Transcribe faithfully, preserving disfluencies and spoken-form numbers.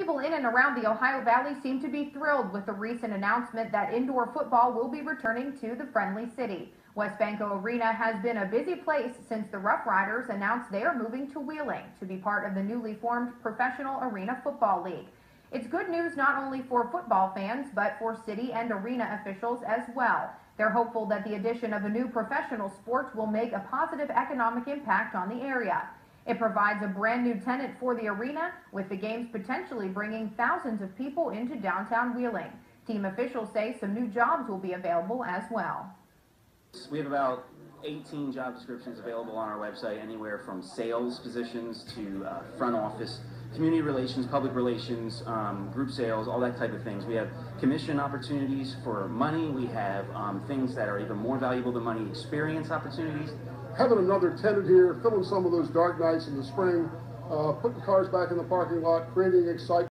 People in and around the Ohio Valley seem to be thrilled with the recent announcement that indoor football will be returning to the Friendly City. West Banco Arena has been a busy place since the Roughriders announced they are moving to Wheeling to be part of the newly formed Professional Arena Football League. It's good news not only for football fans, but for city and arena officials as well. They're hopeful that the addition of a new professional sport will make a positive economic impact on the area. It provides a brand new tenant for the arena, with the games potentially bringing thousands of people into downtown Wheeling. Team officials say some new jobs will be available as well. We have about eighteen job descriptions available on our website, anywhere from sales positions to uh, front office, community relations, public relations, um, group sales, all that type of things. We have commission opportunities for money. We have um, things that are even more valuable than money, experience opportunities. Having another tenant here, filling some of those dark nights in the spring, uh, putting cars back in the parking lot, creating excitement.